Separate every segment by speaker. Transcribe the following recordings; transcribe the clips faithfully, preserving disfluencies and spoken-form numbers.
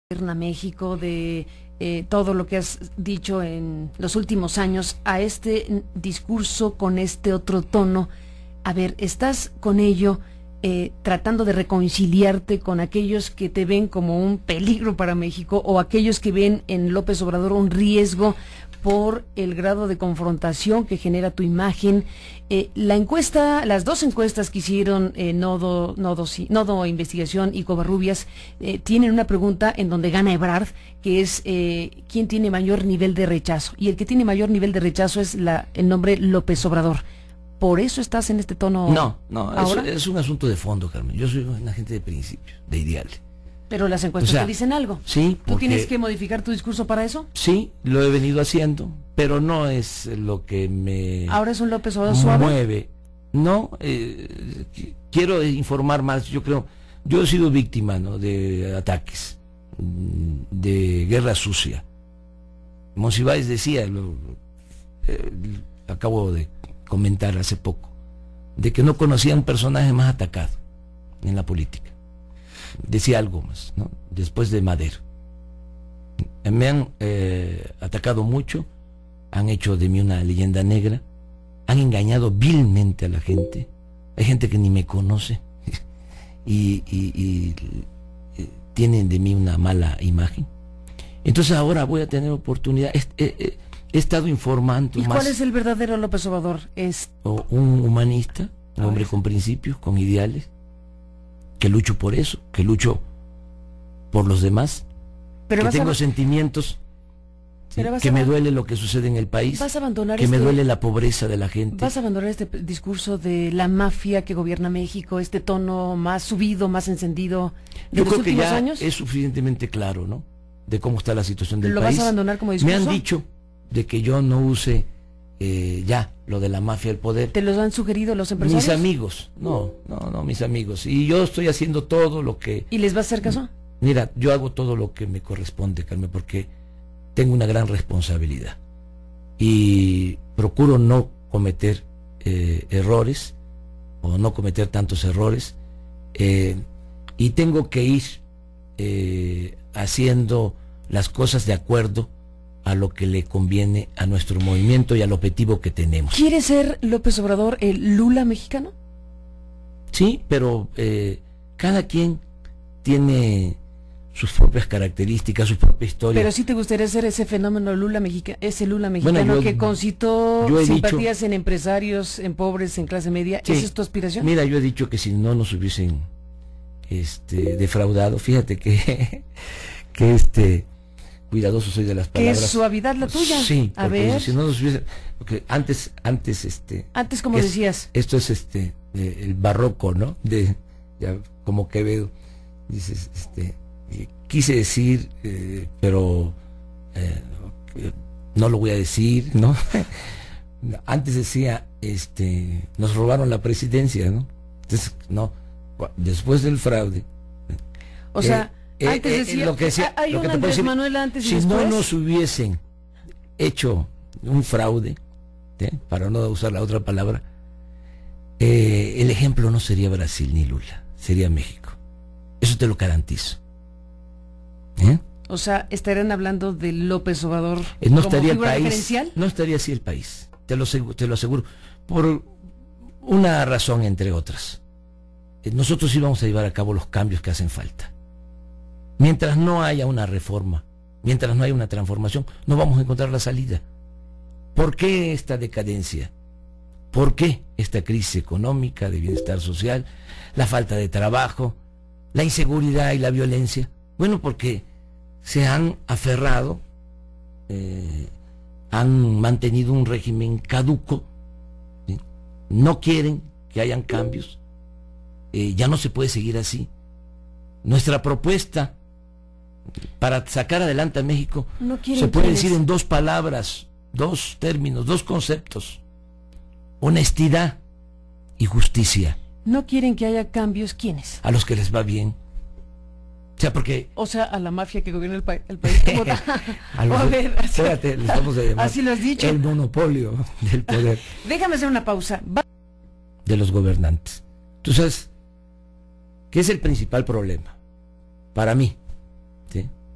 Speaker 1: a México, de eh, todo lo que has dicho en los últimos años, a este discurso con este otro tono. A ver, ¿estás con ello eh, tratando de reconciliarte con aquellos que te ven como un peligro para México o aquellos que ven en López Obrador un riesgo por el grado de confrontación que genera tu imagen? Eh, la encuesta, las dos encuestas que hicieron eh, Nodo, Nodo, Nodo Investigación y Covarrubias eh, tienen una pregunta en donde gana Ebrard, que es eh, ¿quién tiene mayor nivel de rechazo? Y el que tiene mayor nivel de rechazo es la, el nombre López Obrador. ¿Por eso estás en este tono?
Speaker 2: No, no,
Speaker 1: ahora?
Speaker 2: Es, es un asunto de fondo, Carmen. Yo soy una gente de principios, de ideales.
Speaker 1: Pero las encuestas, o sea, te dicen algo.
Speaker 2: Sí.
Speaker 1: ¿Tú porque, tienes que modificar tu discurso para eso?
Speaker 2: Sí, lo he venido haciendo, pero no es lo que me
Speaker 1: ¿Ahora es un López Obrador suave?
Speaker 2: mueve. No, eh, quiero informar más. Yo creo, yo he sido víctima, ¿no?, de ataques, de guerra sucia. Monsiváis decía, lo, eh, acabo de comentar hace poco, de que no conocía un personaje más atacado en la política. Decía algo más, ¿no?, después de Madero. Me han eh, atacado mucho, han hecho de mí una leyenda negra, han engañado vilmente a la gente. Hay gente que ni me conoce y, y, y, y tienen de mí una mala imagen. Entonces ahora voy a tener oportunidad. He, he, he estado informando
Speaker 1: ¿Y
Speaker 2: más.
Speaker 1: cuál es el verdadero López Obrador? Es
Speaker 2: o un humanista, un hombre con principios, con ideales, que lucho por eso, que lucho por los demás,
Speaker 1: pero
Speaker 2: que tengo
Speaker 1: a...
Speaker 2: sentimientos, ¿sí?, que
Speaker 1: a...
Speaker 2: me duele lo que sucede en el país,
Speaker 1: ¿Vas a abandonar
Speaker 2: que
Speaker 1: este...
Speaker 2: me duele la pobreza de la gente.
Speaker 1: ¿Vas a abandonar este discurso de la mafia que gobierna México, este tono más subido, más encendido de
Speaker 2: Yo
Speaker 1: los
Speaker 2: creo que
Speaker 1: últimos
Speaker 2: ya
Speaker 1: años?
Speaker 2: Es suficientemente claro, ¿no?, de cómo está la situación del
Speaker 1: ¿Lo
Speaker 2: país.
Speaker 1: vas a abandonar como discurso?
Speaker 2: Me han dicho de que yo no use eh, ya lo de la mafia del poder.
Speaker 1: ¿Te lo han sugerido los empresarios?
Speaker 2: Mis amigos, no, no, no, mis amigos. Y yo estoy haciendo todo lo que...
Speaker 1: ¿Y les va a hacer caso?
Speaker 2: Mira, yo hago todo lo que me corresponde, Carmen, porque tengo una gran responsabilidad. Y procuro no cometer eh, errores, o no cometer tantos errores. Eh, y tengo que ir eh, haciendo las cosas de acuerdo a lo que le conviene a nuestro movimiento y al objetivo que tenemos.
Speaker 1: ¿Quiere ser López Obrador el Lula mexicano?
Speaker 2: Sí, pero eh, cada quien tiene sus propias características, su propia historia.
Speaker 1: Pero sí te gustaría ser ese fenómeno Lula mexicano, ese Lula mexicano, bueno, yo, que concitó simpatías dicho, en empresarios, en pobres, en clase media. Sí, ¿esa es tu aspiración?
Speaker 2: Mira, yo he dicho que si no nos hubiesen este, defraudado, fíjate que, que este... cuidadoso soy de las palabras.
Speaker 1: ¿Qué suavidad la tuya?
Speaker 2: Sí,
Speaker 1: a ver.
Speaker 2: Si no nos hubiese, porque antes, antes, este.
Speaker 1: Antes, como
Speaker 2: es,
Speaker 1: decías.
Speaker 2: Esto es este, eh, el barroco, ¿no? De, ya, como Quevedo, dices, este, eh, quise decir, eh, pero eh, no lo voy a decir, ¿no? Antes decía, este, nos robaron la presidencia, ¿no? Entonces, no, después del fraude.
Speaker 1: O sea.
Speaker 2: Eh,
Speaker 1: Antes
Speaker 2: eh,
Speaker 1: decía,
Speaker 2: eh, lo que decía,
Speaker 1: hay
Speaker 2: lo
Speaker 1: un
Speaker 2: que te
Speaker 1: Andrés
Speaker 2: decir,
Speaker 1: Manuel antes y
Speaker 2: si
Speaker 1: después.
Speaker 2: no nos hubiesen hecho un fraude, ¿eh?, para no usar la otra palabra, eh, el ejemplo no sería Brasil ni Lula, sería México. Eso te lo garantizo. ¿Eh?
Speaker 1: O sea, estarían hablando de López Obrador
Speaker 2: eh, no
Speaker 1: como
Speaker 2: estaría
Speaker 1: figura
Speaker 2: el país,
Speaker 1: referencial.
Speaker 2: No estaría así el país, te lo, te lo aseguro, por una razón entre otras. Eh, nosotros íbamos a llevar a cabo los cambios que hacen falta. Mientras no haya una reforma, mientras no haya una transformación, no vamos a encontrar la salida. ¿Por qué esta decadencia? ¿Por qué esta crisis económica, de bienestar social, la falta de trabajo, la inseguridad y la violencia? Bueno, porque se han aferrado, eh, han mantenido un régimen caduco, ¿sí? No quieren que hayan cambios, eh, ya no se puede seguir así. Nuestra propuesta para sacar adelante a México
Speaker 1: no
Speaker 2: se puede decir en dos palabras, dos términos, dos conceptos: honestidad y justicia.
Speaker 1: ¿No quieren que haya cambios? ¿Quiénes?
Speaker 2: A los que les va bien. O sea, porque...
Speaker 1: O sea, a la mafia que gobierna el, pa el país.
Speaker 2: a, los, a ver, así, espérate, les vamos a llamar
Speaker 1: así lo has dicho.
Speaker 2: El monopolio del poder.
Speaker 1: Déjame hacer una pausa. Va
Speaker 2: de los gobernantes. Tú sabes, ¿qué es el principal problema? Para mí, ¿sí?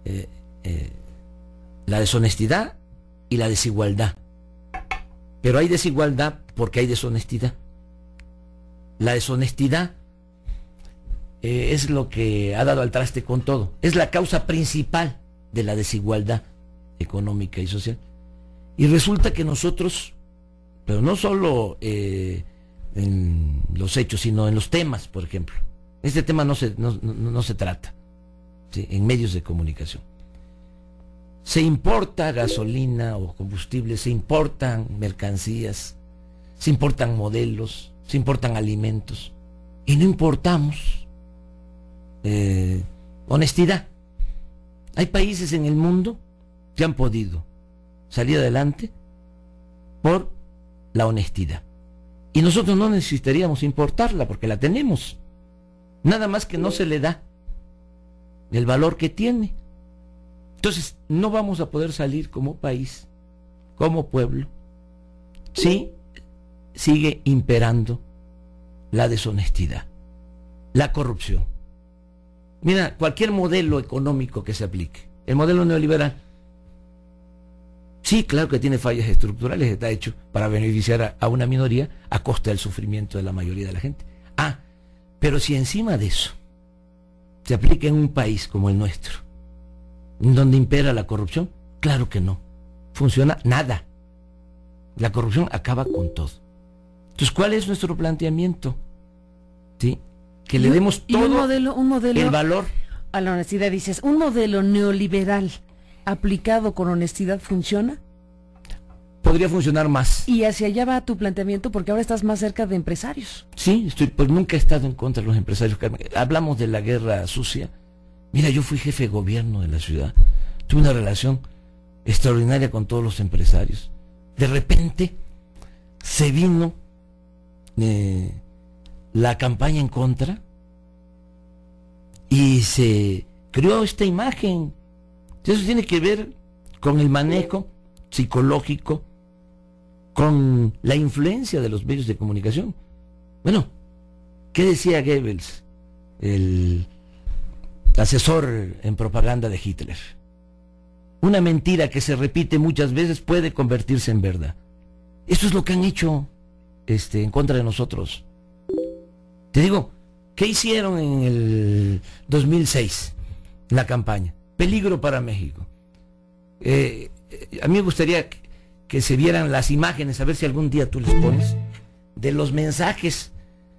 Speaker 2: eh, eh, la deshonestidad y la desigualdad. Pero hay desigualdad porque hay deshonestidad. La deshonestidad eh, es lo que ha dado al traste con todo. Es la causa principal de la desigualdad económica y social. Y resulta que nosotros, pero no solo eh, en los hechos, sino en los temas, por ejemplo. Este tema no se, no, no, no se trata, ¿sí?, en medios de comunicación. Se importa gasolina o combustible, se importan mercancías, se importan modelos, se importan alimentos, y no importamos eh, honestidad. Hay países en el mundo que han podido salir adelante por la honestidad. Y nosotros no necesitaríamos importarla porque la tenemos. Nada más que no se le da el valor que tiene. Entonces, no vamos a poder salir como país, como pueblo, si sigue imperando la deshonestidad, la corrupción. Mira, cualquier modelo económico que se aplique, el modelo neoliberal, sí, claro que tiene fallas estructurales, está hecho para beneficiar a, a una minoría a costa del sufrimiento de la mayoría de la gente. Ah, pero si encima de eso se aplica en un país como el nuestro, donde impera la corrupción, claro que no funciona nada. La corrupción acaba con todo. Entonces, ¿cuál es nuestro planteamiento? ¿Sí? Que le demos todo
Speaker 1: un modelo, un modelo
Speaker 2: el valor
Speaker 1: a la honestidad. Dices, ¿un modelo neoliberal aplicado con honestidad funciona?
Speaker 2: Podría funcionar más.
Speaker 1: Y hacia allá va tu planteamiento, porque ahora estás más cerca de empresarios.
Speaker 2: Sí, estoy, pues nunca he estado en contra de los empresarios. Hablamos de la guerra sucia. Mira, yo fui jefe de gobierno de la ciudad. Tuve una relación extraordinaria con todos los empresarios. De repente se vino eh, la campaña en contra y se creó esta imagen. Eso tiene que ver con el manejo psicológico, con la influencia de los medios de comunicación. Bueno, ¿qué decía Goebbels, el asesor en propaganda de Hitler? Una mentira que se repite muchas veces puede convertirse en verdad. Esto es lo que han hecho este, en contra de nosotros. Te digo, ¿qué hicieron en el dos mil seis? La campaña. Peligro para México. Eh, a mí me gustaría que, que se vieran las imágenes, a ver si algún día tú les pones, de los mensajes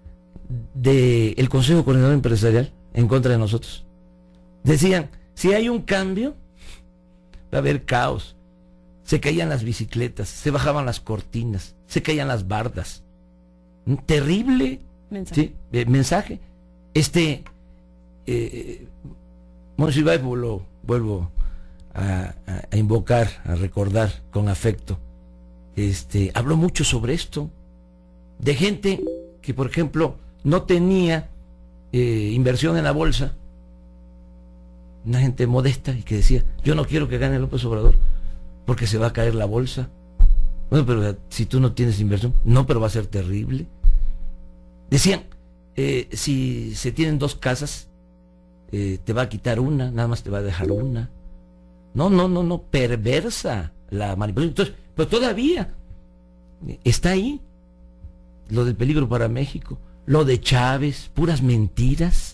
Speaker 2: del Consejo Coordinador Empresarial en contra de nosotros. Decían, si hay un cambio, va a haber caos. Se caían las bicicletas, se bajaban las cortinas, se caían las bardas. Un terrible mensaje. ¿Sí? eh, mensaje. Este, eh, Monsiváis, lo vuelvo a, a, a invocar, a recordar con afecto. Este, habló mucho sobre esto, de gente que, por ejemplo, no tenía eh, inversión en la bolsa. Una gente modesta y que decía, yo no quiero que gane López Obrador porque se va a caer la bolsa. Bueno, pero si tú no tienes inversión, no, pero va a ser terrible. Decían, eh, si se tienen dos casas, eh, te va a quitar una, nada más te va a dejar una. No, no, no, no, perversa la manipulación. Entonces, pero todavía está ahí lo del peligro para México, lo de Chávez, puras mentiras.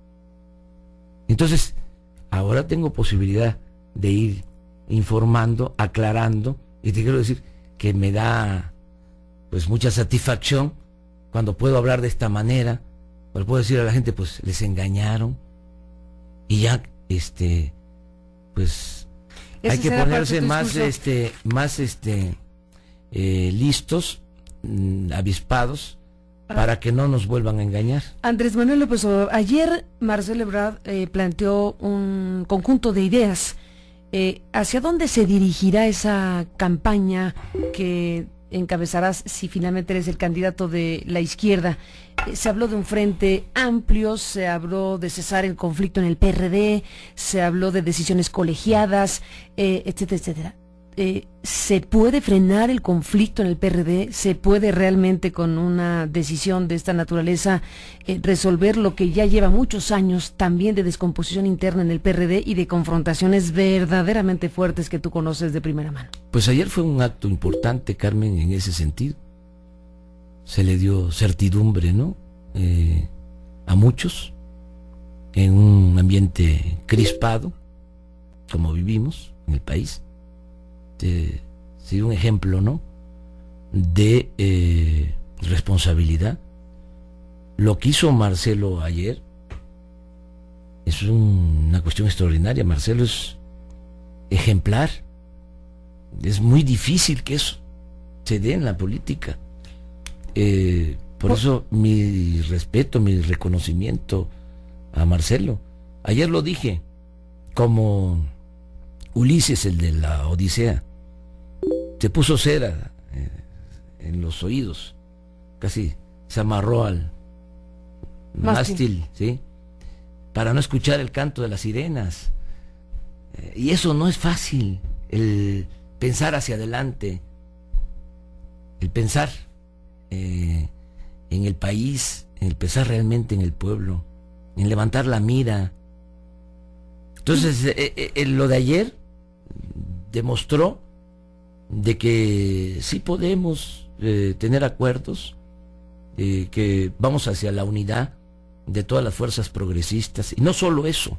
Speaker 2: Entonces, ahora tengo posibilidad de ir informando, aclarando, y te quiero decir que me da pues mucha satisfacción cuando puedo hablar de esta manera, cuando puedo decir a la gente, pues les engañaron, y ya este pues hay que ponerse más este más este eh, listos, mmm, avispados, para que no nos vuelvan a engañar.
Speaker 1: Andrés Manuel López Obrador, ayer Marcelo Ebrard eh, planteó un conjunto de ideas. Eh, ¿Hacia dónde se dirigirá esa campaña que encabezarás si finalmente eres el candidato de la izquierda? Eh, se habló de un frente amplio, se habló de cesar el conflicto en el P R D, se habló de decisiones colegiadas, eh, etcétera, etcétera. eh, ¿se puede frenar el conflicto en el P R D? ¿Se puede realmente con una decisión de esta naturaleza eh, resolver lo que ya lleva muchos años también de descomposición interna en el P R D y de confrontaciones verdaderamente fuertes que tú conoces de primera mano?
Speaker 2: Pues ayer fue un acto importante, Carmen, en ese sentido. Se le dio certidumbre, ¿no? Eh, a muchos, en un ambiente crispado, como vivimos en el país. Eh, sí, un ejemplo, ¿no? De eh, responsabilidad. Lo que hizo Marcelo ayer es un, una cuestión extraordinaria. Marcelo es ejemplar. Es muy difícil que eso se dé en la política. Eh, por eso mi respeto, mi reconocimiento a Marcelo. Ayer lo dije, como Ulises, el de la Odisea. Se puso cera eh, en los oídos, casi se amarró al mástil, ¿sí? Para no escuchar el canto de las sirenas. Eh, y eso no es fácil, el pensar hacia adelante, el pensar eh, en el país, el pensar realmente en el pueblo, en levantar la mira. Entonces, eh, eh, lo de ayer demostró de que sí podemos eh, tener acuerdos, eh, que vamos hacia la unidad de todas las fuerzas progresistas, y no solo eso,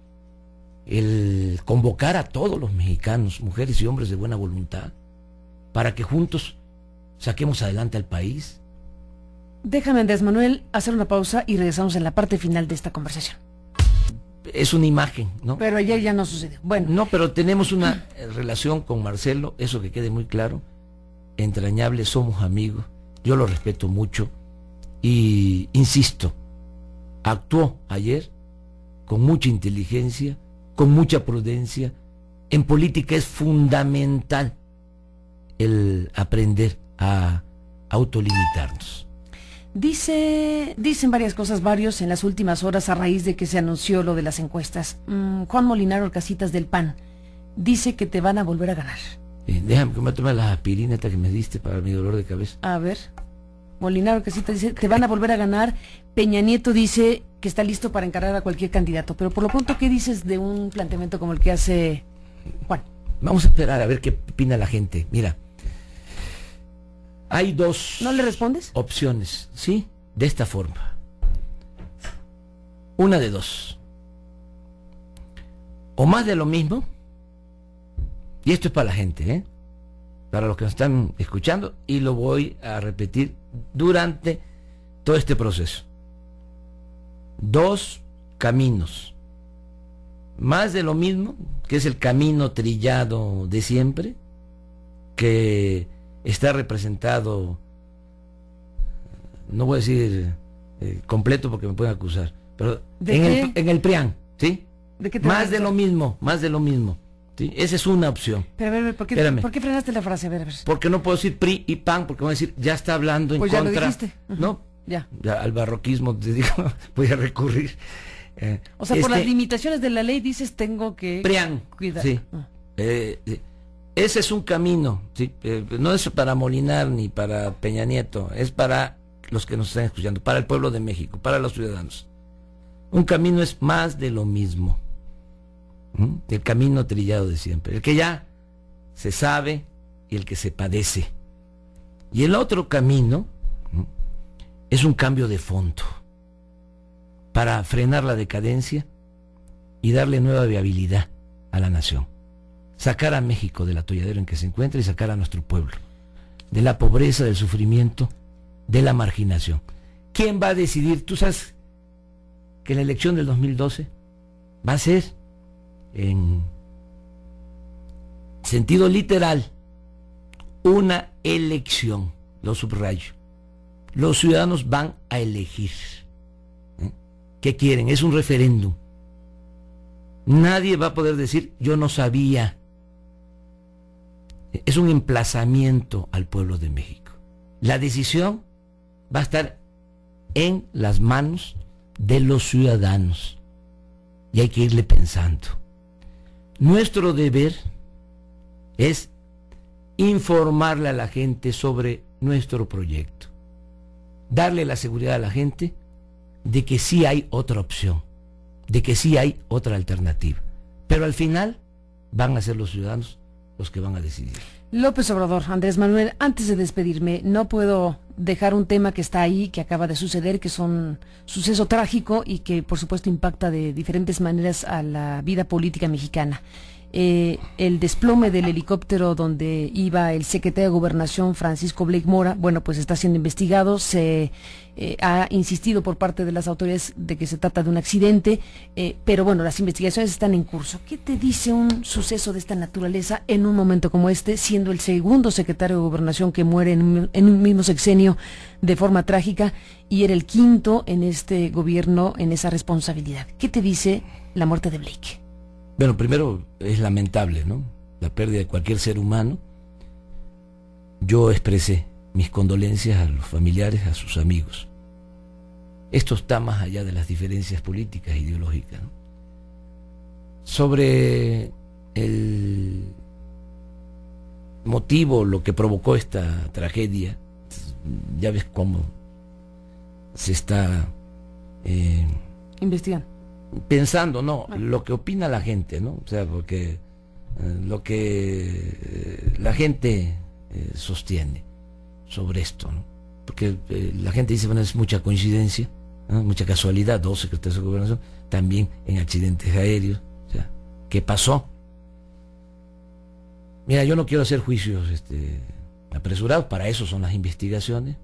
Speaker 2: el convocar a todos los mexicanos, mujeres y hombres de buena voluntad, para que juntos saquemos adelante al país.
Speaker 1: Déjame, Andrés Manuel, hacer una pausa y regresamos en la parte final de esta conversación.
Speaker 2: Es una imagen, ¿no?
Speaker 1: Pero ayer ya no sucedió. Bueno.
Speaker 2: No, pero tenemos una relación con Marcelo, eso que quede muy claro, entrañable, somos amigos, yo lo respeto mucho y, insisto, actuó ayer con mucha inteligencia, con mucha prudencia. En política es fundamental el aprender a autolimitarnos.
Speaker 1: Dice, dicen varias cosas varios en las últimas horas a raíz de que se anunció lo de las encuestas. Mm, Juan Molinaro Casitas del P A N dice que te van a volver a ganar.
Speaker 2: Bien, déjame que me tome las aspirinas que me diste para mi dolor de cabeza.
Speaker 1: A ver, Molinaro Casitas dice, te van a volver a ganar. Peña Nieto dice que está listo para encarar a cualquier candidato. Pero por lo pronto, ¿qué dices de un planteamiento como el que hace Juan?
Speaker 2: Vamos a esperar a ver qué opina la gente. Mira, hay dos...
Speaker 1: ¿No le respondes?
Speaker 2: Opciones, ¿sí? De esta forma. Una de dos. O más de lo mismo, y esto es para la gente, ¿eh? Para los que nos están escuchando, y lo voy a repetir durante todo este proceso. Dos caminos. Más de lo mismo, que es el camino trillado de siempre, que está representado, no voy a decir eh, completo porque me pueden acusar, pero en el, en el P R I A N, ¿sí?
Speaker 1: ¿De qué te
Speaker 2: más de lo mismo, más de lo mismo, ¿sí? Esa es una opción.
Speaker 1: Pero a ver, ¿por qué, ¿por qué frenaste la frase? A ver, a ver.
Speaker 2: Porque no puedo decir P R I y P A N, porque van a decir, ya está hablando en
Speaker 1: pues
Speaker 2: contra.
Speaker 1: Ya lo dijiste. Uh-huh.
Speaker 2: No,
Speaker 1: ya.
Speaker 2: ya al barroquismo te digo, voy a recurrir.
Speaker 1: Eh, o sea, este, por las limitaciones de la ley dices tengo que
Speaker 2: P R I A N,
Speaker 1: cuidar.
Speaker 2: Sí. Uh. Eh, eh, Ese es un camino, ¿sí? Eh, no es para Molinar ni para Peña Nieto, es para los que nos están escuchando, para el pueblo de México, para los ciudadanos. Un camino es más de lo mismo, ¿Mm? el camino trillado de siempre, el que ya se sabe y el que se padece. Y el otro camino ¿Mm? es un cambio de fondo para frenar la decadencia y darle nueva viabilidad a la nación. Sacar a México del atolladero en que se encuentra y sacar a nuestro pueblo de la pobreza, del sufrimiento, de la marginación. ¿Quién va a decidir? Tú sabes que la elección del dos mil doce va a ser en sentido literal una elección, lo subrayo. Los ciudadanos van a elegir. ¿Eh? ¿Qué quieren? Es un referéndum. Nadie va a poder decir yo no sabía. Es un emplazamiento al pueblo de México. La decisión va a estar en las manos de los ciudadanos y hay que irle pensando. Nuestro deber es informarle a la gente sobre nuestro proyecto, darle la seguridad a la gente de que sí hay otra opción, de que sí hay otra alternativa, pero al final van a ser los ciudadanos los que van a decidir.
Speaker 1: López Obrador, Andrés Manuel, antes de despedirme, no puedo dejar un tema que está ahí, que acaba de suceder, que es un suceso trágico y que por supuesto impacta de diferentes maneras a la vida política mexicana. Eh, el desplome del helicóptero donde iba el secretario de Gobernación Francisco Blake Mora, bueno, pues está siendo investigado. Se eh, ha insistido por parte de las autoridades de que se trata de un accidente, eh, pero bueno, las investigaciones están en curso. ¿Qué te dice un suceso de esta naturaleza en un momento como este, siendo el segundo secretario de Gobernación que muere en un, en un mismo sexenio de forma trágica y era el quinto en este gobierno en esa responsabilidad? ¿Qué te dice la muerte de Blake?
Speaker 2: Bueno, primero es lamentable, ¿no?, la pérdida de cualquier ser humano. Yo expresé mis condolencias a los familiares, a sus amigos. Esto está más allá de las diferencias políticas e ideológicas, ¿no? Sobre el motivo, lo que provocó esta tragedia, ya ves cómo se está eh,
Speaker 1: investigando.
Speaker 2: Pensando, no, lo que opina la gente, ¿no? O sea, porque eh, lo que eh, la gente eh, sostiene sobre esto, ¿no? Porque eh, la gente dice, bueno, es mucha coincidencia, ¿no?, mucha casualidad, dos secretarios de Gobernación, también en accidentes aéreos, o sea, ¿qué pasó? Mira, yo no quiero hacer juicios este, apresurados, para eso son las investigaciones,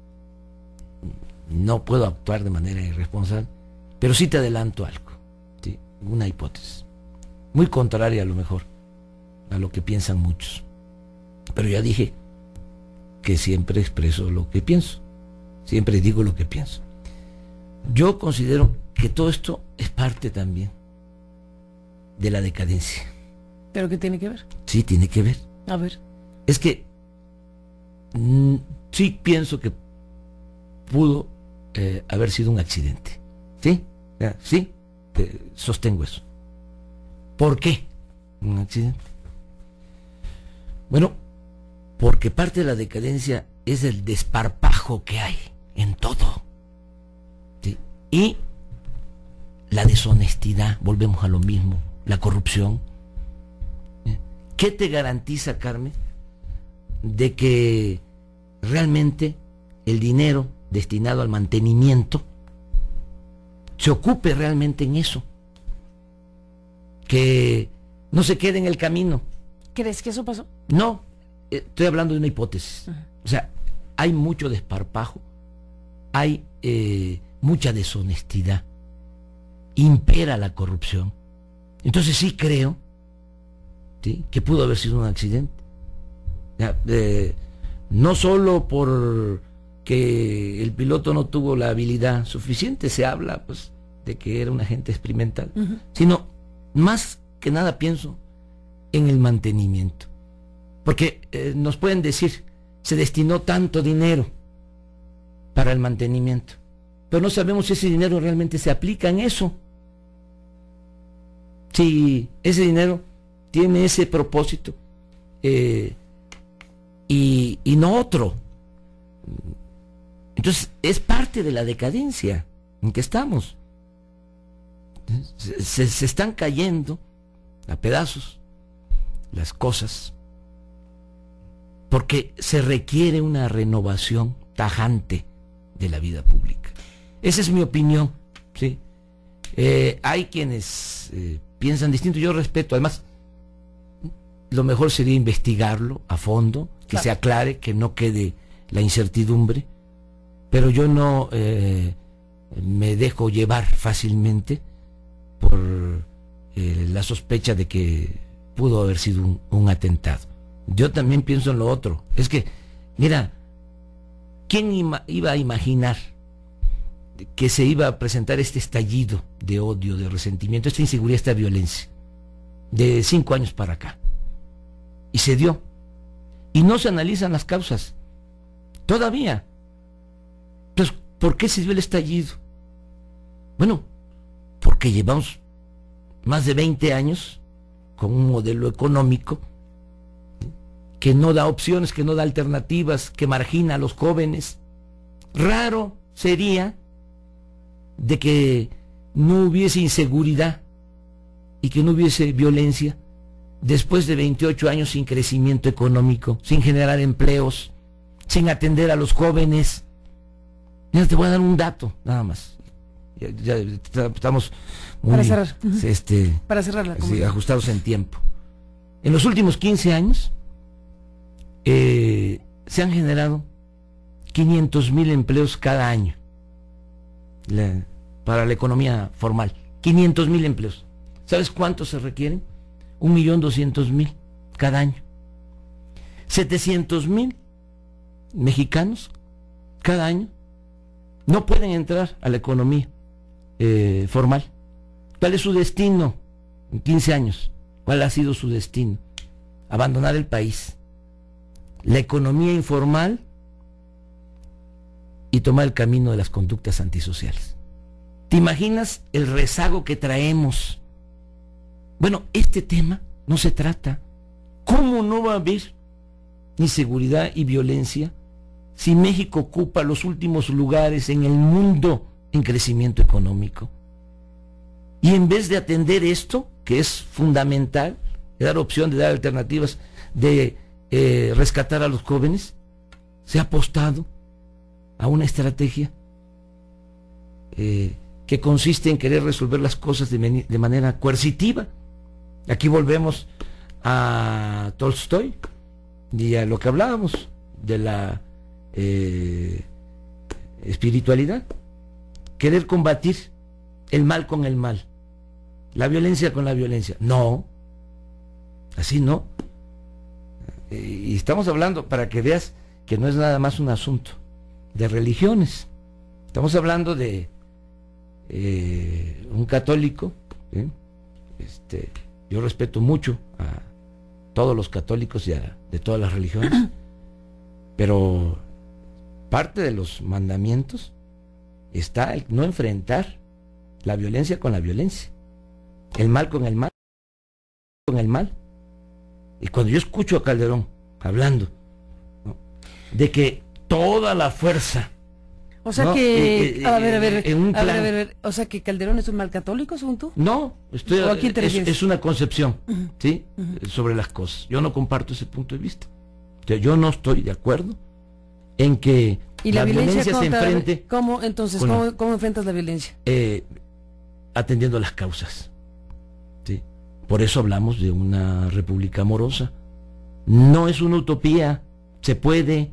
Speaker 2: no puedo actuar de manera irresponsable, pero sí te adelanto algo, ¿sí?, una hipótesis, muy contraria a lo mejor a lo que piensan muchos. Pero ya dije que siempre expreso lo que pienso, siempre digo lo que pienso. Yo considero que todo esto es parte también de la decadencia.
Speaker 1: ¿Pero qué tiene que ver?
Speaker 2: Sí, tiene que ver.
Speaker 1: A ver.
Speaker 2: Es que mmm, sí pienso que pudo eh, haber sido un accidente. ¿Sí? Sí, eh, sostengo eso. ¿Por qué un accidente? Bueno, porque parte de la decadencia es el desparpajo que hay en todo, ¿sí?, y la deshonestidad, volvemos a lo mismo, la corrupción. ¿Qué te garantiza, Carmen, de que realmente el dinero destinado al mantenimiento se ocupe realmente en eso, que no se quede en el camino?
Speaker 1: ¿Crees que eso pasó?
Speaker 2: No, estoy hablando de una hipótesis. Uh-huh. O sea, hay mucho desparpajo, hay eh, mucha deshonestidad, impera la corrupción. Entonces sí creo, ¿sí?, que pudo haber sido un accidente. Ya, eh, no solo por que el piloto no tuvo la habilidad suficiente, se habla pues de que era un agente experimental, uh-huh, sino más que nada pienso en el mantenimiento, porque eh, nos pueden decir, se destinó tanto dinero para el mantenimiento, pero no sabemos si ese dinero realmente se aplica en eso, si ese dinero tiene ese propósito eh, y, y no otro. Entonces es parte de la decadencia en que estamos. Se, se, se están cayendo a pedazos las cosas porque se requiere una renovación tajante de la vida pública. Esa es mi opinión, ¿sí? Eh, hay quienes eh, piensan distinto, yo respeto. Además, lo mejor sería investigarlo a fondo, que claro, se aclare, que no quede la incertidumbre, pero yo no eh, me dejo llevar fácilmente por eh, la sospecha de que pudo haber sido un, un atentado. Yo también pienso en lo otro. Es que, mira, ¿quién ima- iba a imaginar que se iba a presentar este estallido de odio, de resentimiento, esta inseguridad, esta violencia, de cinco años para acá? Y se dio. Y no se analizan las causas todavía. Entonces, ¿por qué se dio el estallido? Bueno, porque llevamos más de veinte años con un modelo económico que no da opciones, que no da alternativas, que margina a los jóvenes. Raro sería de que no hubiese inseguridad y que no hubiese violencia después de veintiocho años sin crecimiento económico, sin generar empleos, sin atender a los jóvenes. Mira, te voy a dar un dato, nada más. Ya, ya estamos muy,
Speaker 1: para cerrar,
Speaker 2: este,
Speaker 1: para cerrar la
Speaker 2: sí, ajustados en tiempo. En los últimos quince años eh, se han generado quinientos mil empleos cada año la, para la economía formal. quinientos mil empleos. ¿Sabes cuántos se requieren? un millón doscientos mil cada año. setecientos mil mexicanos cada año no pueden entrar a la economía eh, formal. ¿Cuál es su destino en quince años? ¿Cuál ha sido su destino? Abandonar el país, la economía informal y tomar el camino de las conductas antisociales. ¿Te imaginas el rezago que traemos? Bueno, este tema no se trata. ¿Cómo no va a haber inseguridad y violencia si México ocupa los últimos lugares en el mundo en crecimiento económico? Y en vez de atender esto, que es fundamental, de dar opción, de dar alternativas, de eh, rescatar a los jóvenes, se ha apostado a una estrategia eh, que consiste en querer resolver las cosas de, de manera coercitiva. Aquí volvemos a Tolstoy y a lo que hablábamos de la eh, espiritualidad. Querer combatir el mal con el mal, la violencia con la violencia. No, así no. Y estamos hablando, para que veas que no es nada más un asunto de religiones. Estamos hablando de eh, un católico, ¿eh? este, yo respeto mucho a todos los católicos y a, de todas las religiones, pero parte de los mandamientos está el no enfrentar la violencia con la violencia, el mal con el mal, con el mal. Y cuando yo escucho a Calderón hablando, ¿no?, de que toda la fuerza,
Speaker 1: o sea, ¿no?, que eh, a ver, a ver, en un plan, a ver, a ver, a ver, o sea, que Calderón es un mal católico, según tú.
Speaker 2: No, estoy, ¿o a quién te refieres? Es, es una concepción, uh-huh, ¿sí? Uh-huh. Sobre las cosas. Yo no comparto ese punto de vista. O sea, yo no estoy de acuerdo en que
Speaker 1: ¿y la, la violencia, violencia
Speaker 2: se enfrente.
Speaker 1: ¿Cómo entonces? ¿Cómo, la, ¿Cómo enfrentas la violencia?
Speaker 2: Eh, atendiendo las causas, ¿sí? Por eso hablamos de una república amorosa. No es una utopía, se puede,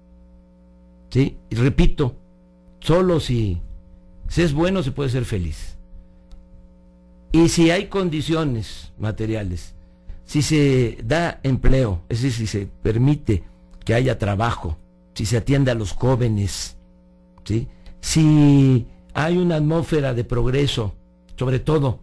Speaker 2: ¿sí? Y repito, solo si se es bueno se puede ser feliz. Y si hay condiciones materiales, si se da empleo, es decir, si se permite que haya trabajo, si se atiende a los jóvenes, ¿sí?, si hay una atmósfera de progreso, sobre todo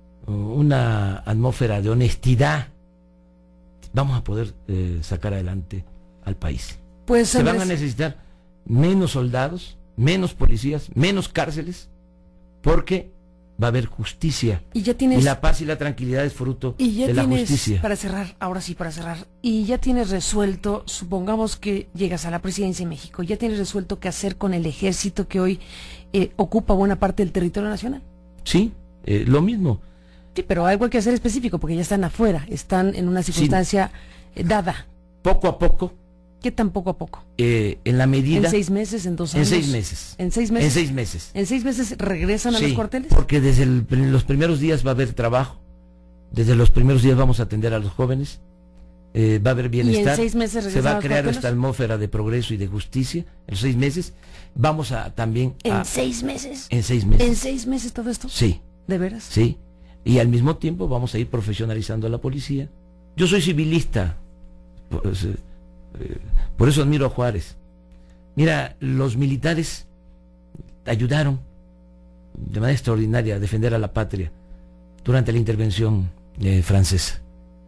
Speaker 2: una atmósfera de honestidad, vamos a poder eh, sacar adelante al país.
Speaker 1: Pues
Speaker 2: se van a necesitar menos soldados, menos policías, menos cárceles, porque va a haber justicia.
Speaker 1: Y ya tienes,
Speaker 2: y la paz y la tranquilidad es fruto
Speaker 1: y ya
Speaker 2: de
Speaker 1: tienes,
Speaker 2: la justicia.
Speaker 1: Para cerrar, ahora sí, para cerrar, y ya tienes resuelto, supongamos que llegas a la presidencia de México, ya tienes resuelto qué hacer con el ejército que hoy eh, ocupa buena parte del territorio nacional.
Speaker 2: Sí, eh, lo mismo.
Speaker 1: Sí, pero algo hay que hacer específico, porque ya están afuera, están en una circunstancia sí, dada.
Speaker 2: Poco a poco.
Speaker 1: ¿Qué tan poco a poco?
Speaker 2: Eh, en la medida...
Speaker 1: ¿En seis meses, en dos años?
Speaker 2: En seis meses.
Speaker 1: ¿En seis meses?
Speaker 2: En seis meses.
Speaker 1: ¿En seis meses regresan
Speaker 2: sí,
Speaker 1: a los cuarteles?
Speaker 2: Porque desde el, los primeros días va a haber trabajo, desde los primeros días vamos a atender a los jóvenes, eh, va a haber bienestar.
Speaker 1: ¿Y en seis meses regresan
Speaker 2: se va a
Speaker 1: los
Speaker 2: crear
Speaker 1: cuarteles?
Speaker 2: Esta atmósfera de progreso y de justicia. En seis meses vamos a también...
Speaker 1: ¿En
Speaker 2: a,
Speaker 1: seis meses?
Speaker 2: En seis meses.
Speaker 1: ¿En seis meses todo esto?
Speaker 2: Sí.
Speaker 1: ¿De veras?
Speaker 2: Sí. Y al mismo tiempo vamos a ir profesionalizando a la policía. Yo soy civilista, pues, eh, eh, por eso admiro a Juárez. Mira, los militares ayudaron de manera extraordinaria a defender a la patria durante la intervención eh, francesa.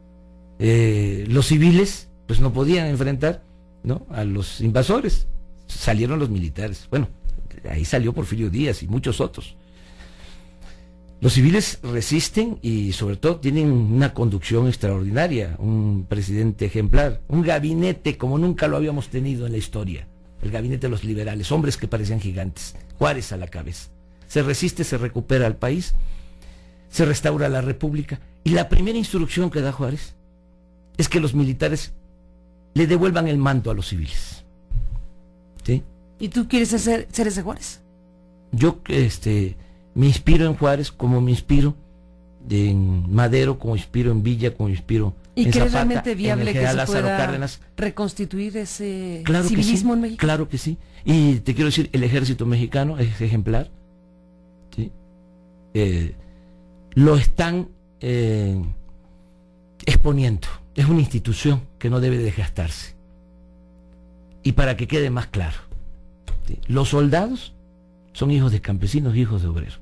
Speaker 2: Eh, los civiles pues no podían enfrentar, ¿no?, a los invasores. Salieron los militares. Bueno, ahí salió Porfirio Díaz y muchos otros. Los civiles resisten y sobre todo tienen una conducción extraordinaria, un presidente ejemplar, un gabinete como nunca lo habíamos tenido en la historia, el gabinete de los liberales, hombres que parecían gigantes, Juárez a la cabeza. Se resiste, se recupera al país, se restaura la república, y la primera instrucción que da Juárez es que los militares le devuelvan el mando a los civiles. ¿Sí?
Speaker 1: ¿Y tú quieres ser, ser ese Juárez?
Speaker 2: Yo este, me inspiro en Juárez como me inspiro en Madero, como inspiro en Villa, como inspiro
Speaker 1: ¿Y
Speaker 2: en
Speaker 1: crees
Speaker 2: Zapata,
Speaker 1: realmente viable
Speaker 2: en
Speaker 1: que se
Speaker 2: Lázaro
Speaker 1: pueda
Speaker 2: Cárdenas.
Speaker 1: reconstituir ese
Speaker 2: Claro
Speaker 1: civilismo
Speaker 2: que sí,
Speaker 1: en México?
Speaker 2: Claro que sí. Y te quiero decir, el ejército mexicano es ejemplar. ¿Sí? Eh, lo están eh, exponiendo. Es una institución que no debe desgastarse. Y para que quede más claro, ¿sí? Los soldados son hijos de campesinos, hijos de obreros.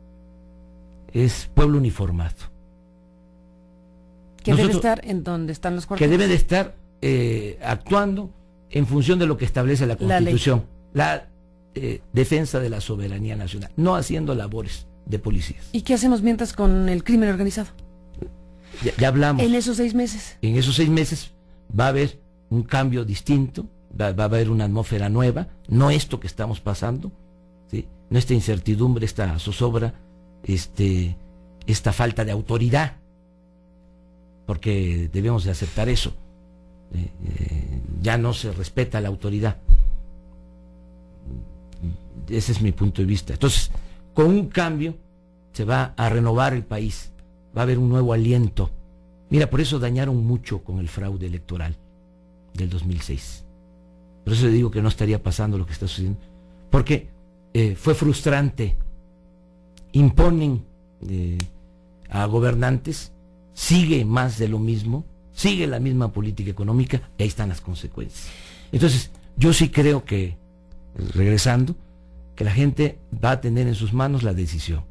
Speaker 2: Es pueblo uniformado.
Speaker 1: Que
Speaker 2: Nosotros,
Speaker 1: debe estar en donde están los cuarteles.
Speaker 2: Que debe de estar eh, actuando en función de lo que establece la Constitución. La, la eh, defensa de la soberanía nacional, no haciendo labores de policías.
Speaker 1: ¿Y qué hacemos mientras con el crimen organizado?
Speaker 2: Ya, ya hablamos.
Speaker 1: En esos seis meses.
Speaker 2: En esos seis meses va a haber un cambio distinto, va, va a haber una atmósfera nueva, no esto que estamos pasando, ¿sí? No esta incertidumbre, esta zozobra, este, esta falta de autoridad, porque debemos de aceptar eso. Eh, eh, ya no se respeta la autoridad. Ese es mi punto de vista. Entonces, con un cambio se va a renovar el país, va a haber un nuevo aliento. Mira, por eso dañaron mucho con el fraude electoral del dos mil seis. Por eso digo que no estaría pasando lo que está sucediendo, porque eh, fue frustrante. Imponen eh, a gobernantes, sigue más de lo mismo, sigue la misma política económica, y ahí están las consecuencias. Entonces, yo sí creo que, regresando, que la gente va a tener en sus manos la decisión.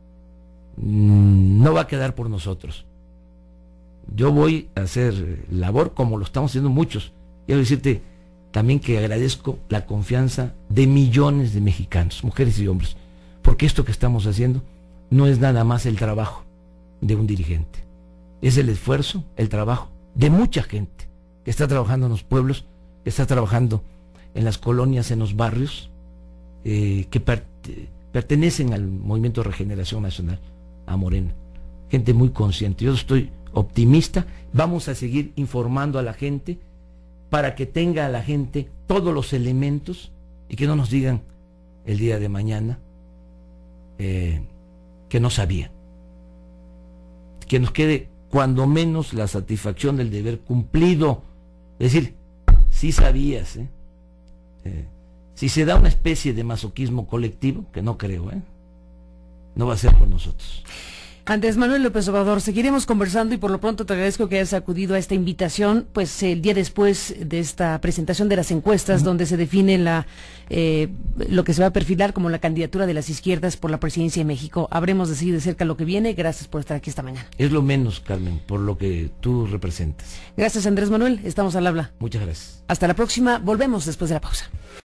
Speaker 2: No va a quedar por nosotros. Yo voy a hacer labor como lo estamos haciendo muchos. Quiero decirte también que agradezco la confianza de millones de mexicanos, mujeres y hombres, porque esto que estamos haciendo no es nada más el trabajo de un dirigente, es el esfuerzo, el trabajo de mucha gente que está trabajando en los pueblos, que está trabajando en las colonias, en los barrios, eh, que per pertenecen al Movimiento de Regeneración Nacional, a Morena. Gente muy consciente. Yo estoy optimista. Vamos a seguir informando a la gente para que tenga a la gente todos los elementos y que no nos digan el día de mañana eh, que no sabían. Que nos quede cuando menos la satisfacción del deber cumplido. Es decir, sí sabías, ¿eh? Eh, si se da una especie de masoquismo colectivo, que no creo, ¿eh? No va a ser por nosotros.
Speaker 1: Andrés Manuel López Obrador, seguiremos conversando y por lo pronto te agradezco que hayas acudido a esta invitación, pues el día después de esta presentación de las encuestas, uh-huh. donde se define la eh, lo que se va a perfilar como la candidatura de las izquierdas por la presidencia de México. Habremos de seguir de cerca lo que viene. Gracias por estar aquí esta mañana.
Speaker 2: Es lo menos, Carmen, por lo que tú representas.
Speaker 1: Gracias, Andrés Manuel. Estamos al habla.
Speaker 2: Muchas gracias.
Speaker 1: Hasta la próxima. Volvemos después de la pausa.